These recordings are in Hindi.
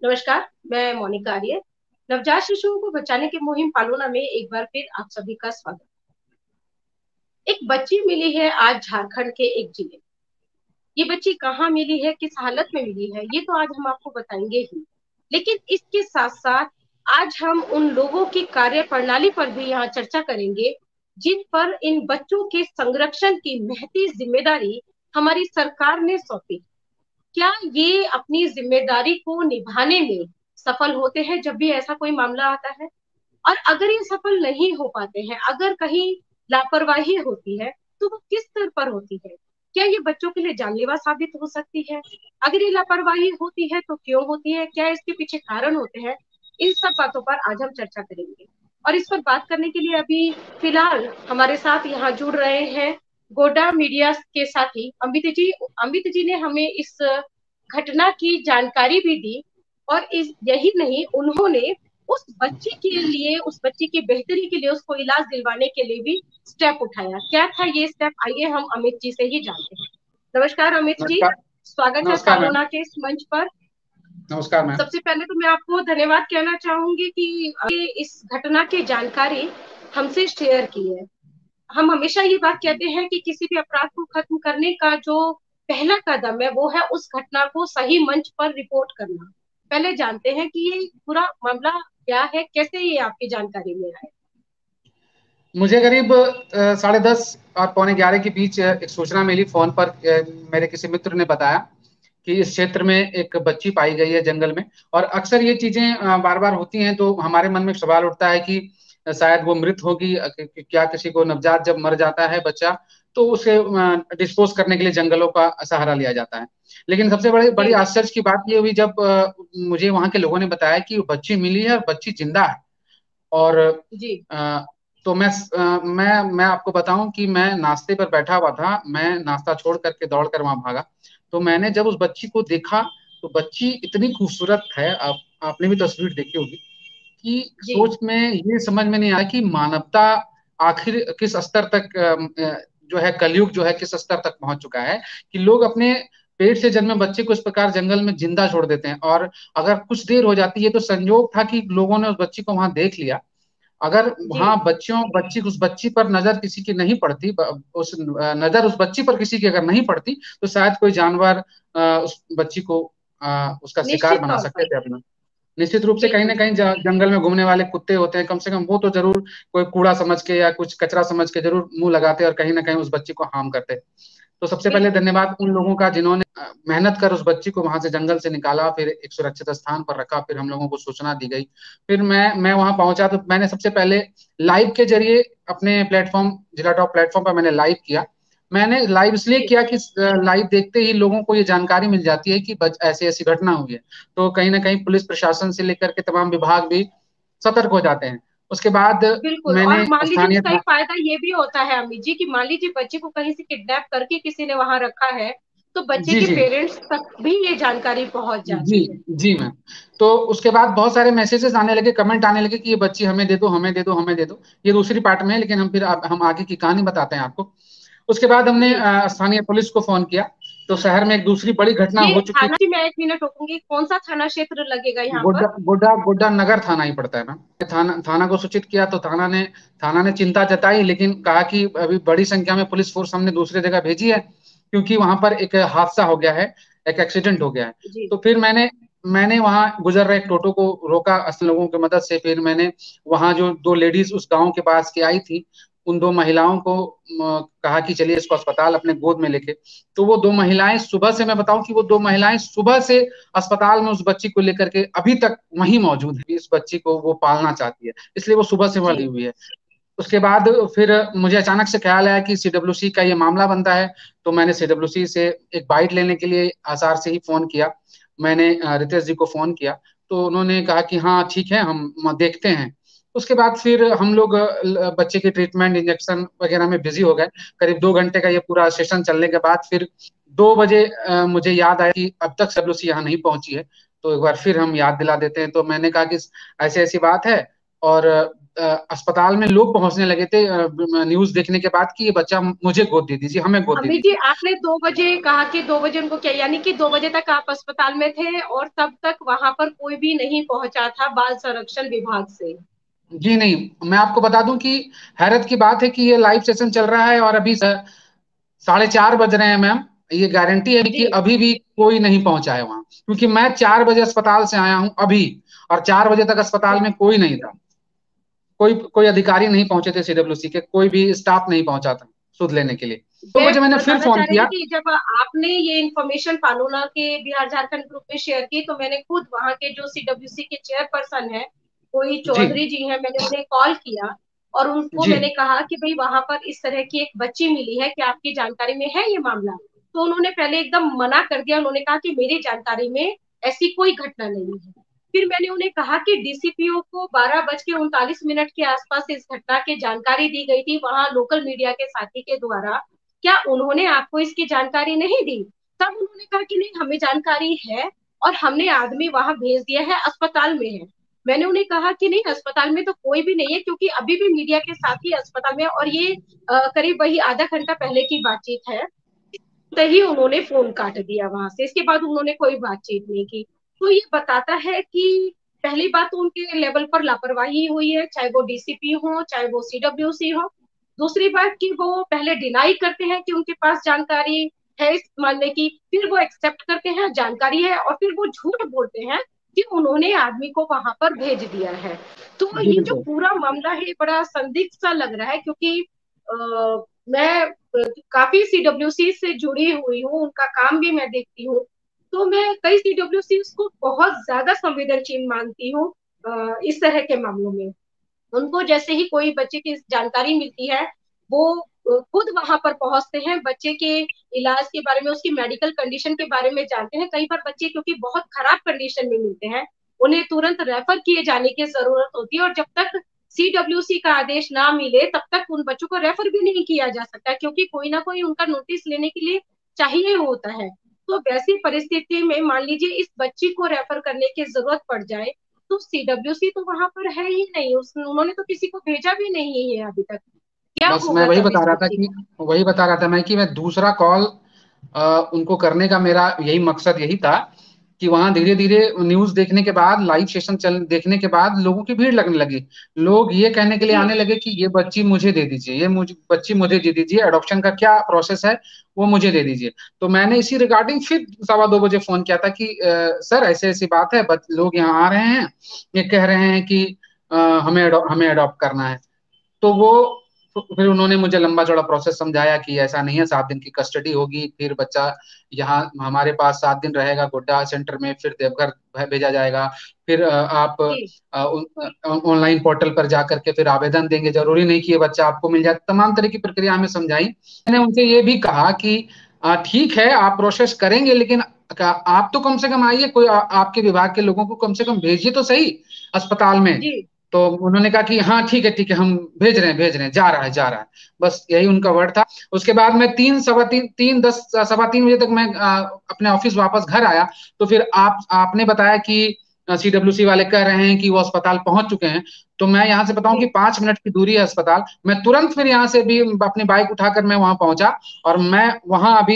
नमस्कार। मैं मोनिका आर्य। नवजात शिशुओं को बचाने की मुहिम पालूना में एक बार फिर आप सभी का स्वागत। एक बच्ची मिली है आज झारखंड के एक जिले। ये बच्ची कहाँ मिली है, किस हालत में मिली है, ये तो आज हम आपको बताएंगे ही। लेकिन इसके साथ साथ आज हम उन लोगों की कार्य प्रणाली पर भी यहाँ चर्चा करेंगे, जिन पर इन बच्चों के संरक्षण की महती जिम्मेदारी हमारी सरकार ने सौंपी। क्या ये अपनी जिम्मेदारी को निभाने में सफल होते हैं जब भी ऐसा कोई मामला आता है? और अगर ये सफल नहीं हो पाते हैं, अगर कहीं लापरवाही होती है, तो वो किस स्तर पर होती है? क्या ये बच्चों के लिए जानलेवा साबित हो सकती है? अगर ये लापरवाही होती है तो क्यों होती है, क्या इसके पीछे कारण होते हैं? इन सब बातों पर आज हम चर्चा करेंगे। और इस पर बात करने के लिए अभी फिलहाल हमारे साथ यहाँ जुड़ रहे हैं गोडा मीडिया के साथी अमित जी। अमित जी ने हमें इस घटना की जानकारी भी दी, और इस यही नहीं, उन्होंने उस बच्ची के लिए, उस बच्ची की बेहतरी के लिए, उसको इलाज दिलवाने के लिए भी स्टेप उठाया। क्या था ये स्टेप, आइए हम अमित जी से ही जानते हैं। नमस्कार अमित जी। नमस्कार। स्वागत है नमस्कार मैम। पालोना के इस मंच पर। नमस्कार मैम। सबसे पहले तो मैं आपको धन्यवाद कहना चाहूंगी कि ये इस घटना की जानकारी हमसे शेयर की है। हम हमेशा ये बात कहते हैं कि किसी भी अपराध को खत्म करने का जो पहला कदम है वो है उस घटना को सही मंच पर रिपोर्ट करना। पहले जानते हैं कि ये पूरा मामला क्या है, कैसे ये आपकी जानकारी में आया। मुझे करीब 10:30 और पौने 11 के बीच एक सूचना मिली फोन पर। मेरे किसी मित्र ने बताया कि इस क्षेत्र में एक बच्ची पाई गई है जंगल में। और अक्सर ये चीजें बार बार होती हैं तो हमारे मन में एक सवाल उठता है कि शायद वो मृत होगी। क्या किसी को नवजात जब मर जाता है बच्चा तो उसे डिस्पोज करने के लिए जंगलों का सहारा लिया जाता है। लेकिन सबसे बड़ी बड़ी जी आश्चर्य की बात ये हुई जब मुझे वहां के लोगों ने बताया कि वो बच्ची मिली है और बच्ची जिंदा है। और जी। अ, तो मैं आपको बताऊं कि मैं नाश्ते पर बैठा हुआ था। मैं नाश्ता छोड़ करके दौड़ कर वहां भागा। तो मैंने जब उस बच्ची को देखा तो बच्ची इतनी खूबसूरत है। आपने भी तस्वीर देखी होगी कि जी सोच में ये समझ में नहीं आया कि मानवता आखिर किस स्तर तक जो है कलयुग जो है किस स्तर तक पहुंच चुका है कि लोग अपने पेट से जन्मे बच्चे को इस प्रकार जंगल में जिंदा छोड़ देते हैं। और अगर कुछ देर हो जाती है तो संयोग था कि लोगों ने उस बच्ची को वहां देख लिया। अगर जी। वहां बच्ची उस बच्ची पर नजर किसी की नहीं पड़ती, उस नजर उस बच्ची पर किसी की अगर नहीं पड़ती तो शायद कोई जानवर उस बच्ची को उसका शिकार निश्चित बना तौर सकते पर। थे अपना। निश्चित रूप से कहीं ना बिल्कुल। कहीं जंगल में घूमने वाले कुत्ते होते हैं, कम से कम वो तो जरूर कोई कूड़ा समझ के या कुछ कचरा समझ के जरूर मुंह लगाते और कहीं ना कहीं उस बच्ची को हार्म करते। तो सबसे पहले बिल्कुल। धन्यवाद उन लोगों का जिन्होंने मेहनत कर उस बच्ची को वहां से जंगल से निकाला, फिर एक सुरक्षित स्थान पर रखा, फिर हम लोगों को सूचना दी गई। फिर मैं वहां पहुंचा तो मैंने सबसे पहले लाइव के जरिए अपने प्लेटफॉर्म जिला टॉप प्लेटफॉर्म पर मैंने लाइव किया। मैंने लाइव इसलिए जी। किया कि लाइव देखते ही लोगों को ये जानकारी मिल जाती है कि ऐसी ऐसी घटना हुई है। तो कहीं ना कहीं पुलिस प्रशासन से लेकर के तमाम विभाग भी सतर्क हो जाते हैं। उसके बाद बिल्कुल। और मैंने मान लीजिए स्थानीय उसका एक फायदा ये भी होता है अमित जी, कि मान लीजिए बच्चे को कहीं से किडनैप करके किसी ने वहां रखा है, तो बच्चे जी के जी पेरेंट्स तक भी ये जानकारी पहुंच जी जाती है। जी मैम। तो उसके बाद बहुत सारे मैसेजेस आने लगे, कमेंट आने लगे कि ये बच्ची हमें दे दो, हमें दे दो, हमें दे दो। ये दूसरी पार्ट में है, लेकिन हम आगे की कहानी बताते हैं आपको। उसके बाद हमने जी। स्थानीय पुलिस को फोन किया। तो शहर में एक दूसरी बड़ी घटना ये हो चुकी थाना जी, मैं एक मिनट रोकूंगी, कौन सा थाना क्षेत्र लगेगा थी। यहाँ पर? गोड्डा नगर थाना ही पड़ता है मैम। थाना को सूचित किया तो थाना ने चिंता जताई, लेकिन कहा कि अभी बड़ी संख्या में पुलिस फोर्स हमने दूसरी जगह भेजी है क्योंकि वहां पर एक हादसा हो गया है, एक एक्सीडेंट हो गया है। जी। तो फिर मैंने वहां गुजर रहे एक टोटो को रोका असल लोगों की मदद से। फिर मैंने वहां जो दो लेडीज उस गांव के पास की आई थी, उन दो महिलाओं को कहा कि चलिए इसको अस्पताल अपने गोद में लेके। तो वो दो महिलाएं सुबह से, मैं बताऊं कि वो दो महिलाएं सुबह से अस्पताल में उस बच्ची को लेकर के अभी तक वहीं मौजूद है। इस बच्ची को वो पालना चाहती है, इसलिए वो सुबह से जी। वही हुई है। उसके बाद फिर मुझे अचानक से ख्याल आया कि सीडब्ल्यूसी का ये मामला बनता है। तो मैंने सीडब्ल्यूसी से एक बाइट लेने के लिए आसार से ही फोन किया। मैंने रितेश जी को फोन किया। तो उन्होंने कहा कि हाँ ठीक है, हम देखते हैं। उसके बाद फिर हम लोग बच्चे की ट्रीटमेंट इंजेक्शन वगैरह में बिजी हो गए। करीब 2 घंटे का ये पूरा सेशन चलने के बाद फिर 2 बजे मुझे याद आया कि अब तक सीडब्ल्यूसी यहाँ नहीं पहुंची है। तो एक बार फिर हम याद दिला देते हैं। तो मैंने कहा कि ऐसी ऐसी बात है। और अस्पताल में लोग पहुंचने लगे थे न्यूज देखने के बाद कि ये बच्चा मुझे गोद दे दीजिए, हमें गोद दे अमित जी, दीजिए। आपने 2 बजे कहा कि 2 बजे उनको क्या, यानी कि 2 बजे तक आप अस्पताल में थे और तब तक वहां पर कोई भी नहीं पहुंचा था बाल संरक्षण विभाग से? जी नहीं, मैं आपको बता दूं कि हैरत की बात है कि ये लाइव सेशन चल रहा है और अभी 4:30 बज रहे हैं मैम। ये गारंटी है कि जी। अभी भी कोई नहीं पहुंचा है वहां, क्योंकि मैं 4 बजे अस्पताल से आया हूं अभी, और 4 बजे तक अस्पताल में कोई नहीं था। कोई कोई अधिकारी नहीं पहुंचे थे सीडब्ल्यूसी के, कोई भी स्टाफ नहीं पहुंचा था सुध लेने के लिए। दो मैं बजे मैंने फिर बताना फोन चाह रही किया। थी कि जब आपने ये इन्फॉर्मेशन पालोना के बिहार झारखंड ग्रुप में शेयर की, तो मैंने खुद वहां के जो सीडब्ल्यूसी के चेयरपर्सन है, कोई जी चौधरी जी हैं, मैंने उन्हें कॉल किया और उनको जी मैंने कहा कि भाई वहां पर इस तरह की एक बच्ची मिली है, कि आपकी जानकारी में है ये मामला? तो उन्होंने पहले एकदम मना कर दिया, उन्होंने कहा कि मेरी जानकारी में ऐसी कोई घटना नहीं है। फिर मैंने उन्हें कहा कि डीसीपीओ को 12:39 के आसपास इस घटना की जानकारी दी गई थी वहां लोकल मीडिया के साथी के द्वारा, क्या उन्होंने आपको इसकी जानकारी नहीं दी? तब उन्होंने कहा कि नहीं, हमें जानकारी है और हमने आदमी वहां भेज दिया है, अस्पताल में है। मैंने उन्हें कहा कि नहीं, अस्पताल में तो कोई भी नहीं है, क्योंकि अभी भी मीडिया के साथ ही अस्पताल में है, और ये करीब वही आधा घंटा पहले की बातचीत है। तभी उन्होंने फोन काट दिया वहां से, इसके बाद उन्होंने कोई बातचीत नहीं की। तो ये बताता है कि पहली बात तो उनके लेवल पर लापरवाही हुई है, चाहे वो डीसीपी हो चाहे वो सीडब्ल्यूसी हो। दूसरी बात कि वो पहले डिनाई करते हैं कि उनके पास जानकारी है इस मामले की, फिर वो एक्सेप्ट करते हैं जानकारी है, और फिर वो झूठ बोलते हैं कि उन्होंने आदमी को वहां पर भेज दिया है। तो जी ये जो बिल्कुल। पूरा मामला है बड़ा संदिग्ध सा लग रहा है, क्योंकि मैं काफी सीडब्ल्यूसी से जुड़ी हुई हूँ, उनका काम भी मैं देखती हूँ। तो मैं कई सीडब्ल्यूसी को बहुत ज्यादा संवेदनशील मानती हूँ इस तरह के मामलों में। उनको जैसे ही कोई बच्चे की जानकारी मिलती है, वो खुद वहां पर पहुंचते हैं, बच्चे के इलाज के बारे में, उसकी मेडिकल कंडीशन के बारे में जानते हैं। कई बार बच्चे क्योंकि बहुत खराब कंडीशन में मिलते हैं, उन्हें तुरंत रेफर किए जाने की जरूरत होती है, और जब तक सीडब्ल्यूसी का आदेश ना मिले तब तक उन बच्चों को रेफर भी नहीं किया जा सकता, क्योंकि कोई ना कोई उनका नोटिस लेने के लिए चाहिए होता है। तो वैसी परिस्थिति में मान लीजिए इस बच्ची को रेफर करने की जरूरत पड़ जाए, तो सीडब्ल्यूसी तो वहां पर है ही नहीं, उन्होंने तो किसी को भेजा भी नहीं है अभी तक। क्या बस मैं होगा वही तब बता इस रहा था बच्ची कि का? वही बता रहा था मैं कि मैं दूसरा कॉल उनको करने का मेरा यही मकसद यही था कि वहां धीरे धीरे न्यूज देखने के बाद, लाइव सेशन चल देखने के बाद लोगों की भीड़ लगने लगी। लोग ये कहने के लिए जी। आने लगे कि ये बच्ची मुझे दे दीजिए, ये मुझे बच्ची मुझे दे दीजिए, अडॉप्शन का क्या प्रोसेस है वो मुझे दे दीजिए। तो मैंने इसी रिगार्डिंग फिर 2:15 बजे फोन किया था कि सर ऐसे ऐसी बात है, लोग यहाँ आ रहे हैं, ये कह रहे हैं कि हमें अडॉप्ट करना है। तो वो फिर उन्होंने मुझे लंबा चौड़ा प्रोसेस समझाया कि ऐसा नहीं है, 7 दिन की कस्टडी होगी, फिर बच्चा यहाँ हमारे पास 7 दिन रहेगा गोड्डा सेंटर में, फिर देवघर भेजा जाएगा। फिर आप जी। ऑनलाइन पोर्टल पर जा करके फिर आवेदन देंगे, जरूरी नहीं कि ये बच्चा आपको मिल जाए। तमाम तरह की प्रक्रिया हमें समझाई। मैंने उनसे ये भी कहा कि ठीक है आप प्रोसेस करेंगे, लेकिन आप तो कम से कम आइए, कोई आपके विभाग के लोगों को कम से कम भेजिए तो सही अस्पताल में। जी। तो उन्होंने कहा कि हाँ ठीक है हम भेज रहे हैं, जा रहा है। बस यही उनका वर्ड था। उसके बाद मैं 3 सवा 3 3 10 सवा 3 बजे तक मैं अपने ऑफिस वापस घर आया। तो फिर आपने बताया कि सीडब्ल्यूसी वाले कह रहे हैं कि वो अस्पताल पहुंच चुके हैं। तो मैं यहाँ से बताऊं कि जी। 5 मिनट की दूरी है अस्पताल। मैं तुरंत फिर यहाँ से भी अपनी बाइक उठाकर मैं वहां पहुंचा, और मैं वहां अभी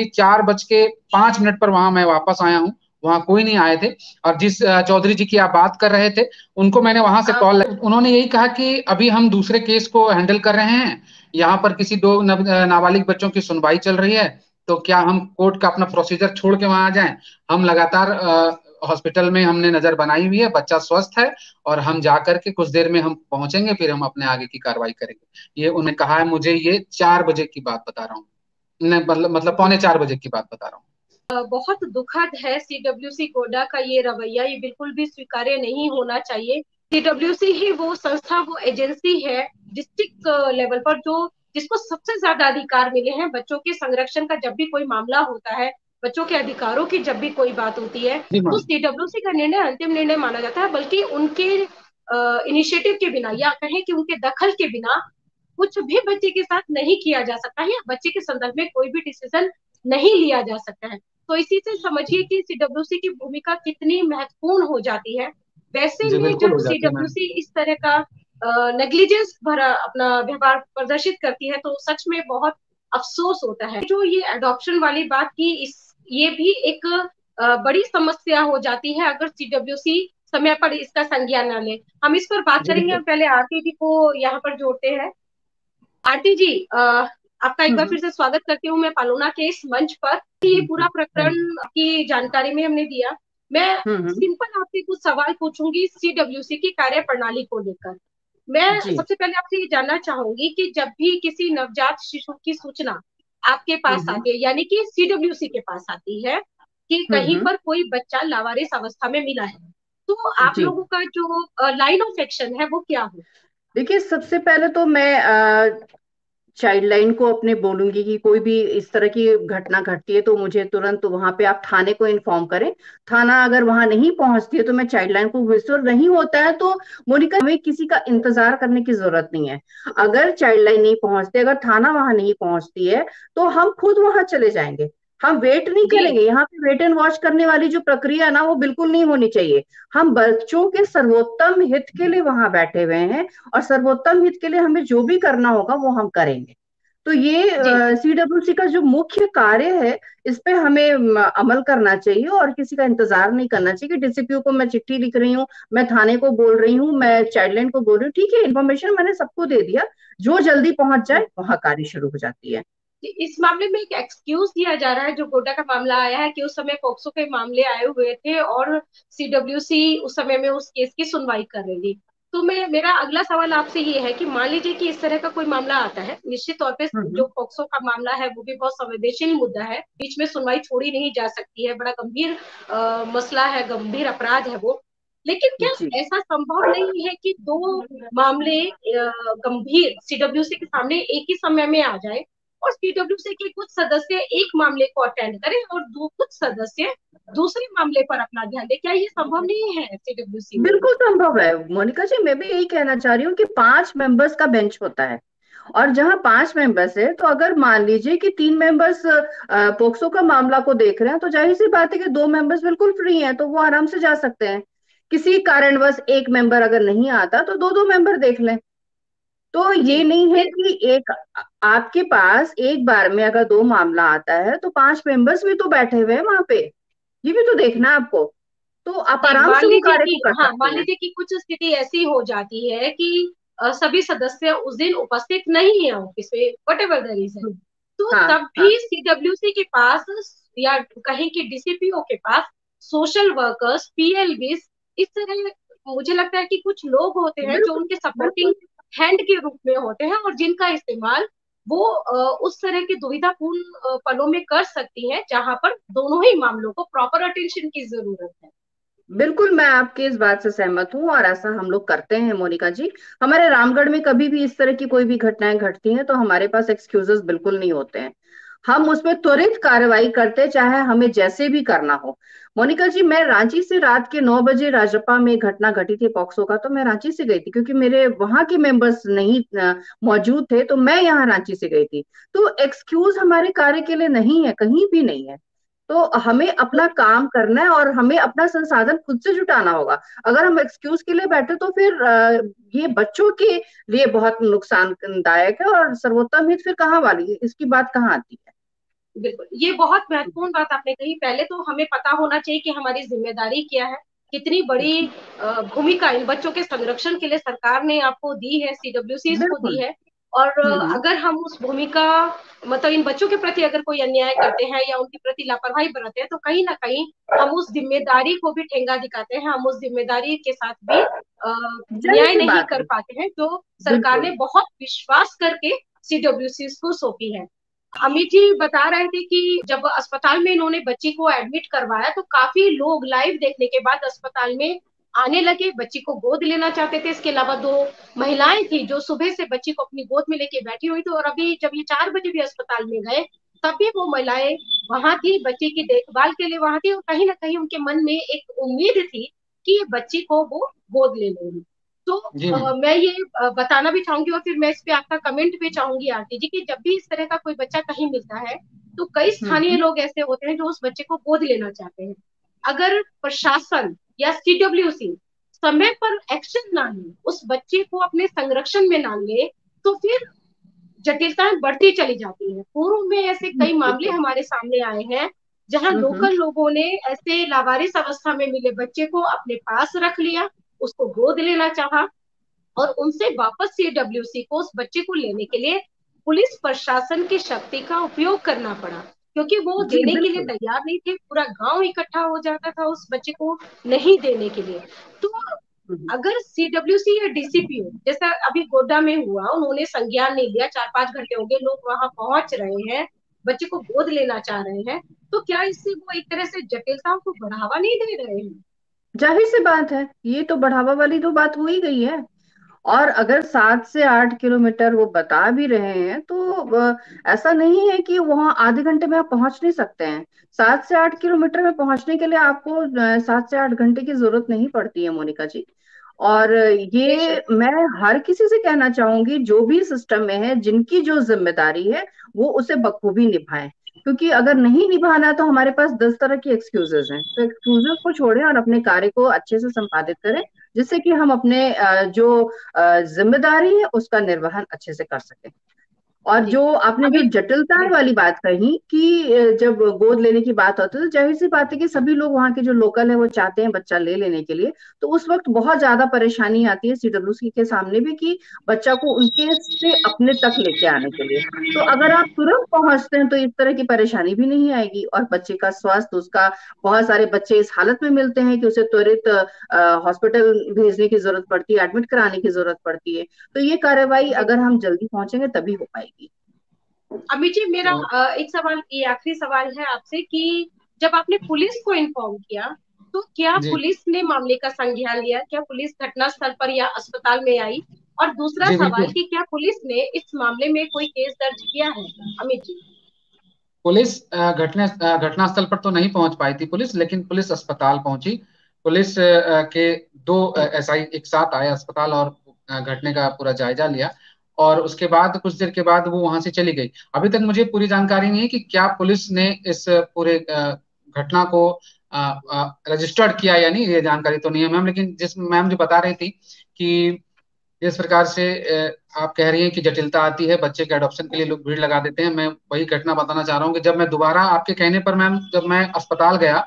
4:05 पर वहां मैं वापस आया हूँ। वहां कोई नहीं आए थे। और जिस चौधरी जी की आप बात कर रहे थे, उनको मैंने वहां से हाँ। कॉल, उन्होंने यही कहा कि अभी हम दूसरे केस को हैंडल कर रहे हैं, यहाँ पर किसी दो नाबालिग बच्चों की सुनवाई चल रही है। तो क्या हम कोर्ट का अपना प्रोसीजर छोड़ के वहां आ जाएं? हम लगातार हॉस्पिटल में हमने नजर बनाई हुई है, बच्चा स्वस्थ है, और हम जा करके कुछ देर में हम पहुंचेंगे, फिर हम अपने आगे की कार्रवाई करेंगे। ये उन्हें कहा है मुझे। ये 4 बजे की बात बता रहा हूँ, मतलब जी। पौने 4 बजे की बात बता रहा हूँ। बहुत दुखद है सीडब्ल्यूसी गोडा का ये रवैया, ये बिल्कुल भी स्वीकार्य नहीं होना चाहिए। सीडब्ल्यूसी ही वो संस्था, वो एजेंसी है डिस्ट्रिक्ट लेवल पर जो, जिसको सबसे ज्यादा अधिकार मिले हैं बच्चों के संरक्षण का। जब भी कोई मामला होता है, बच्चों के अधिकारों की जब भी कोई बात होती है, जी तो मैम। सीडब्ल्यूसी का निर्णय अंतिम निर्णय माना जाता है, बल्कि उनके इनिशिएटिव के बिना, या कहें कि उनके दखल के बिना कुछ भी बच्चे के साथ नहीं किया जा सकता है, या बच्चे के संदर्भ में कोई भी डिसीजन नहीं लिया जा सकता है। तो इसी से समझिए कि सीडब्ल्यूसी की भूमिका कितनी महत्वपूर्ण हो जाती है। वैसे जी में बिल्कुल जब हो जाती है मैम। सीडब्ल्यूसी इस तरह का नेग्लिजेंस भरा अपना व्यवहार प्रदर्शित करती है, तो सच में बहुत अफसोस होता है। जो ये अडॉप्शन वाली बात की, इस ये भी एक बड़ी समस्या हो जाती है अगर सीडब्ल्यूसी समय पर इसका संज्ञान न ले। हम इस पर बात जी करेंगे। बिल्कुल। हम पहले आरती जी को यहाँ पर जोड़ते हैं। आरती जी, आपका एक बार हम्म फिर से स्वागत करती हूँ मैं पालोना के इस मंच पर। ये पूरा प्रकरण थैंक यू। की जानकारी में हमने दिया। मैं हम्म। सिंपल आपसे कुछ सवाल पूछूंगी सीडब्ल्यूसी की कार्य प्रणाली को लेकर। मैं जी। सबसे पहले आपसे ये जानना चाहूंगी कि जब भी किसी नवजात शिशु की सूचना आपके पास हम्म आती है, यानी कि सीडब्ल्यूसी के पास आती है कि कहीं हम्म। पर कोई बच्चा लावारिस अवस्था में मिला है, तो आप जी, लोगों का जो लाइन ऑफ एक्शन है वो क्या हो? देखिए सबसे पहले तो मैं चाइल्ड लाइन को अपने बोलूंगी कि कोई भी इस तरह की घटना घटती है तो मुझे तुरंत वहां पे आप थाने को इन्फॉर्म करें। थाना अगर वहां नहीं पहुंचती है तो मैं चाइल्ड लाइन को विजिट नहीं होता है तो मोनिका हमें किसी का इंतजार करने की जरूरत नहीं है। अगर चाइल्ड लाइन नहीं पहुंचती, अगर थाना वहां नहीं पहुंचती है तो हम खुद वहां चले जाएंगे। हम वेट नहीं जी करेंगे। यहाँ पे वेट एंड वॉच करने वाली जो प्रक्रिया है ना वो बिल्कुल नहीं होनी चाहिए। हम बच्चों के सर्वोत्तम हित के लिए वहां बैठे हुए हैं और सर्वोत्तम हित के लिए हमें जो भी करना होगा वो हम करेंगे। तो ये जी सीडब्ल्यूसी का जो मुख्य कार्य है इस पे हमें अमल करना चाहिए और किसी का इंतजार नहीं करना चाहिए कि डीसीपीओ को मैं चिट्ठी लिख रही हूँ, मैं थाने को बोल रही हूँ, मैं चाइल्डलाइन को बोल रही हूँ। ठीक है, इन्फॉर्मेशन मैंने सबको दे दिया, जो जल्दी पहुंच जाए वहां कार्य शुरू हो जाती है। इस मामले में एक एक्सक्यूज दिया जा रहा है, जो गोड्डा का मामला आया है कि उस समय पॉक्सो के मामले आए हुए थे और सीडब्ल्यूसी उस समय में उस केस की सुनवाई कर रही थी। तो मैं मेरा अगला सवाल आपसे ये है कि मान लीजिए कि इस तरह का कोई मामला आता है, निश्चित तौर पे हम्म। जो पॉक्सो का मामला है वो भी बहुत संवेदनशील मुद्दा है, बीच में सुनवाई छोड़ी नहीं जा सकती है, बड़ा गंभीर मसला है, गंभीर अपराध है वो। लेकिन क्या जी ऐसा संभव नहीं है कि दो मामले गंभीर सीडब्ल्यूसी के सामने एक ही समय में आ जाए और सीडब्ल्यूसी के कुछ सदस्य एक मामले को अटेंड करें और दो कुछ सदस्य दूसरे मामले पर अपना ध्यान दें? क्या ये संभव नहीं है सीडब्ल्यूसी में? बिल्कुल संभव है मोनिका जी, मैं भी यही कहना चाह रही हूँ कि 5 मेंबर्स का बेंच होता है और जहां 5 मेंबर्स है तो अगर मान लीजिए कि 3 मेंबर्स पोक्सो का मामला को देख रहे हैं तो जाहिर सी बात है कि 2 मेंबर्स बिल्कुल फ्री हैं तो वो आराम से जा सकते हैं। किसी कारणवश एक मेंबर अगर नहीं आता तो दो दो मेंबर देख लें। तो जी ये नहीं है ये कि एक आपके पास एक बार में अगर दो मामला आता है तो 5 मेंबर्स भी तो बैठे हुए हैं वहां पे, ये भी तो देखना है आपको। तो आप जी आराम मान से वो लीजिए कार्य कि को कर हाँ, सकते मान हैं। लीजिए कि कुछ स्थिति ऐसी हो जाती है कि सभी सदस्य उस दिन उपस्थित नहीं है ऑफिस में, whatever the reason, hmm. तो हाँ तब हाँ। भी सीडब्ल्यूसी के पास या कहीं के डीसीपीओ के पास सोशल वर्कर्स, पीएलबीस, इस तरह मुझे लगता है कि कुछ लोग होते हैं जो बिल्कुल उनके बिल्कुल। सपोर्टिंग हैंड के रूप में होते हैं और जिनका इस्तेमाल वो उस तरह की दुविधापूर्ण पलों में कर सकती है जहां पर दोनों ही मामलों को प्रॉपर अटेंशन की जरूरत है। बिल्कुल मैं आपकी इस बात से सहमत हूँ और ऐसा हम लोग करते हैं मोनिका जी। हमारे रामगढ़ में कभी भी इस तरह की कोई भी घटनाएं घटती हैं तो हमारे पास एक्सक्यूजेस बिल्कुल नहीं होते हैं। हम उसमें त्वरित कार्रवाई करते हैं, चाहे हमें जैसे भी करना हो। मोनिका जी, मैं रांची से रात के 9 बजे राजपा में घटना घटी थी पॉक्सो का, तो मैं रांची से गई थी क्योंकि मेरे वहां के मेंबर्स नहीं मौजूद थे तो मैं यहाँ रांची से गई थी। तो एक्सक्यूज हमारे कार्य के लिए नहीं है, कहीं भी नहीं है। तो हमें अपना काम करना है और हमें अपना संसाधन खुद से जुटाना होगा। अगर हम एक्सक्यूज के लिए बैठे तो फिर ये बच्चों के लिए बहुत नुकसानदायक है और सर्वोत्तम हित फिर कहाँ वाली इसकी बात कहाँ आती है। बिल्कुल, ये बहुत महत्वपूर्ण बात आपने कही। पहले तो हमें पता होना चाहिए कि हमारी जिम्मेदारी क्या है, कितनी बड़ी भूमिका इन बच्चों के संरक्षण के लिए सरकार ने आपको दी है, सीडब्ल्यूसी को दी बिल्कुल। है। और हम्म। अगर हम उस भूमिका, मतलब इन बच्चों के प्रति अगर कोई अन्याय करते हैं या उनके प्रति लापरवाही बरतते हैं तो कहीं ना कहीं हम उस जिम्मेदारी को भी ठेंगा दिखाते हैं, हम उस जिम्मेदारी के साथ भी जाहिर न्याय सी नहीं बात कर है। पाते हैं जो सरकार बिल्कुल। ने बहुत विश्वास करके सीडब्ल्यूसी को सौंपी है। अमित जी बता रहे थे कि जब अस्पताल में इन्होंने बच्ची को एडमिट करवाया तो काफी लोग लाइव देखने के बाद अस्पताल में आने लगे, बच्ची को गोद लेना चाहते थे। इसके अलावा दो महिलाएं थी जो सुबह से बच्ची को अपनी गोद में लेके बैठी हुई थी और अभी जब ये 4 बजे भी अस्पताल में गए तब भी वो महिलाएं वहां थी, बच्ची की देखभाल के लिए वहां थी और कहीं ना कहीं उनके मन में एक उम्मीद थी कि ये बच्ची को वो गोद ले लेंगी। तो जी मैम। मैं ये बताना भी चाहूंगी और फिर मैं इस पे आपका कमेंट भी चाहूंगी आरती जी, कि जब भी इस तरह का कोई बच्चा कहीं मिलता है तो कई स्थानीय हम्म। लोग ऐसे होते हैं जो उस बच्चे को गोद लेना चाहते हैं। अगर प्रशासन या सीडब्ल्यूसी समय पर एक्शन ना ले, उस बच्चे को अपने संरक्षण में ना ले, तो फिर जटिलताएं बढ़ती चली जाती है। पूर्व में ऐसे कई मामले बिल्कुल। हमारे सामने आए हैं जहां हम्म। लोकल लोगों ने ऐसे लावारिस अवस्था में मिले बच्चे को अपने पास रख लिया, उसको गोद लेना चाहा, और उनसे वापस सीडब्ल्यूसी को उस बच्चे को लेने के लिए पुलिस प्रशासन की शक्ति का उपयोग करना पड़ा, क्योंकि वो जी देने के लिए बिल्कुल। तैयार नहीं थे। पूरा गांव इकट्ठा हो जाता था उस बच्चे को नहीं देने के लिए। तो हम्म। अगर सीडब्ल्यूसी या डीसीपीओ जैसा अभी गोड्डा में हुआ, उन्होंने संज्ञान नहीं लिया, 4-5 घंटे हो गए, लोग वहां पहुंच रहे हैं, बच्चे को गोद लेना चाह रहे हैं, तो क्या इससे वो एक तरह से जटिलताओं को बढ़ावा नहीं दे रहे हैं? जाहिर सी बात है, ये तो बढ़ावा वाली तो बात हो ही गई है। और अगर 7 से 8 किलोमीटर वो बता भी रहे हैं तो ऐसा नहीं है कि वहां आधे घंटे में आप पहुंच नहीं सकते हैं। 7 से 8 किलोमीटर में पहुंचने के लिए आपको 7 से 8 घंटे की जरूरत नहीं पड़ती है मोनिका जी। और बेशक। ये मैं हर किसी से कहना चाहूंगी, जो भी सिस्टम में है, जिनकी जो जिम्मेदारी है वो उसे बखूबी निभाएं। क्योंकि अगर नहीं निभाना तो हमारे पास 10 तरह की एक्सक्यूजेस हैं, तो एक्सक्यूजेस को छोड़ें और अपने कार्य को अच्छे से संपादित करें, जिससे कि हम अपने जो जिम्मेदारी है उसका निर्वहन अच्छे से कर सकें। और जी। जो आपने जो अमित। जटिलताएं बिल्कुल। वाली बात कही कि जब गोद लेने की बात होती है तो जाहिर सी बात है कि सभी लोग वहां के जो लोकल है वो चाहते हैं बच्चा ले लेने के लिए। तो उस वक्त बहुत ज्यादा परेशानी आती है सीडब्ल्यूसी के सामने भी कि बच्चा को उनके से अपने तक लेके आने के लिए। तो अगर आप तुरंत पहुंचते हैं तो इस तरह की परेशानी भी नहीं आएगी, और बच्चे का स्वास्थ्य उसका, बहुत सारे बच्चे इस हालत में मिलते हैं कि उसे त्वरित हॉस्पिटल भेजने की जरूरत पड़ती है, एडमिट कराने की जरूरत पड़ती है। तो ये कार्रवाई अगर हम जल्दी पहुंचेंगे तभी हो पाएगी। अमित जी, मेरा तो एक सवाल, ये आखिरी सवाल है आपसे कि जब आपने पुलिस को इन्फॉर्म किया, तो क्या जी पुलिस ने मामले का संज्ञान लिया? क्या पुलिस घटना स्थल पर या अस्पताल में आई? और दूसरा जी सवाल बिल्कुल। कि क्या पुलिस ने इस मामले में कोई केस दर्ज किया है? अमित जी। पुलिस घटनास्थल पर तो नहीं पहुंच पाई थी पुलिस, लेकिन पुलिस अस्पताल पहुंची। पुलिस के दो एसआई एक साथ आए अस्पताल और घटने का पूरा जायजा लिया। और उसके बाद कुछ देर के बाद वो वहां से चली गई। अभी तक मुझे पूरी जानकारी नहीं है कि क्या पुलिस ने इस पूरे घटना को रजिस्टर्ड किया या नहीं, ये जानकारी तो नहीं है मैम। लेकिन जिस मैम जो बता रही थी कि जिस प्रकार से आप कह रही हैं कि जटिलता आती है बच्चे के अडॉप्शन के लिए, लोग भीड़ लगा देते हैं, मैं वही घटना बताना चाह रहा हूँ कि जब मैं दोबारा आपके कहने पर मैम, जब मैं अस्पताल गया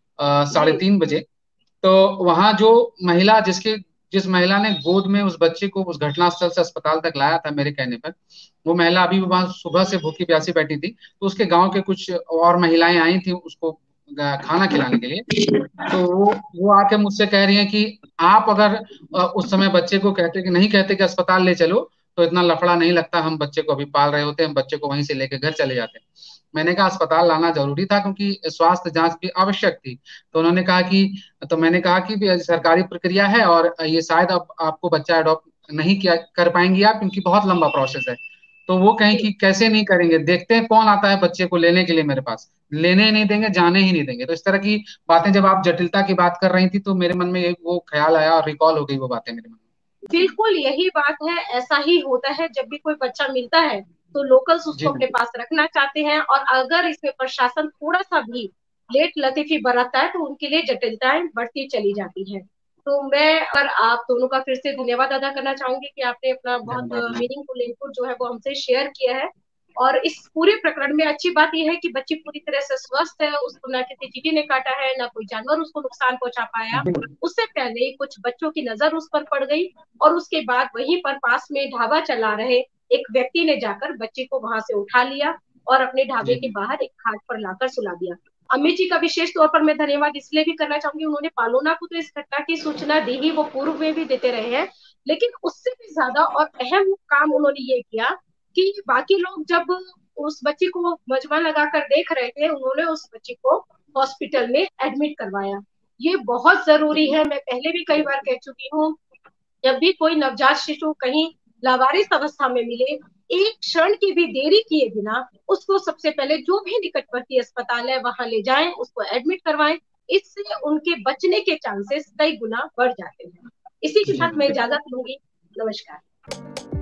जी। 3:30 बजे, तो वहां जो महिला जिस महिला ने गोद में उस बच्चे को उस घटनास्थल से अस्पताल तक लाया था मेरे कहने पर, वो महिला अभी वहां सुबह से भूखी प्यासी बैठी थी। तो उसके गांव के कुछ और महिलाएं आई थी उसको खाना खिलाने के लिए। तो वो आके मुझसे कह रही हैं कि आप अगर उस समय बच्चे को कहते कि नहीं कहते कि अस्पताल ले चलो, तो इतना लफड़ा नहीं लगता, हम बच्चे को अभी पाल रहे होते, हम बच्चे को वहीं से लेके घर चले जाते। मैंने कहा अस्पताल लाना जरूरी था क्योंकि स्वास्थ्य जांच भी आवश्यक थी। तो उन्होंने कहा कि, तो मैंने कहा कि भी सरकारी प्रक्रिया है और ये शायद अब आपको बच्चा अडॉप्ट नहीं किया कर पाएंगी आप, क्योंकि बहुत लंबा प्रोसेस है। तो वो कहें जी। कि कैसे नहीं करेंगे, देखते हैं कौन आता है बच्चे को लेने के लिए मेरे पास, लेने ही नहीं देंगे, जाने ही नहीं देंगे। तो इस तरह की बातें जब आप जटिलता की बात कर रही थी तो मेरे मन में एक वो ख्याल आया और रिकॉल हो गई वो बातें मेरे मन में। बिल्कुल यही बात है, ऐसा ही होता है जब भी कोई बच्चा मिलता है तो लोकल्स जी उसको अपने बिल्कुल। पास रखना चाहते हैं, और अगर इसमें प्रशासन थोड़ा सा भी लेट लतीफी बरतता है तो उनके लिए जटिलताएं बढ़ती चली जाती है। तो मैं और आप दोनों का फिर से धन्यवाद अदा करना चाहूंगी कि आपने अपना बहुत धन्यवाद मैम। मीनिंगफुल इनपुट जो है वो हमसे शेयर किया है। और इस पूरे प्रकरण में अच्छी बात यह है कि बच्ची पूरी तरह से स्वस्थ है, उसको ना किसी चींटी ने काटा है, ना कोई जानवर उसको नुकसान पहुंचा पाया। बिल्कुल। उससे पहले कुछ बच्चों की नजर उस पर पड़ गई, और उसके बाद वहीं पर पास में ढाबा चला रहे एक व्यक्ति ने जाकर बच्चे को वहां से उठा लिया और अपने ढाबे जी के जी। बाहर एक खाट पर लाकर सुला दिया। अमित जी का विशेष तौर पर मैं धन्यवाद इसलिए भी करना चाहूंगी, उन्होंने पालोना को तो इस घटना की सूचना दी ही, वो पूर्व में भी देते रहे हैं, लेकिन उससे भी ज्यादा और अहम काम उन्होंने ये किया कि बाकी लोग जब उस बच्ची को मजमा लगाकर देख रहे थे, उन्होंने उस बच्ची को हॉस्पिटल में एडमिट करवाया। ये बहुत जरूरी है, मैं पहले भी कई बार कह चुकी हूँ, जब भी कोई नवजात शिशु कहीं लावारिस अवस्था में मिले, एक क्षण की भी देरी किए बिना उसको सबसे पहले जो भी निकटवर्ती अस्पताल है वहां ले जाएं, उसको एडमिट करवाएं। इससे उनके बचने के चांसेस कई गुना बढ़ जाते हैं। इसी के जी साथ मैम। मैं इजाजत लूंगी। नमस्कार।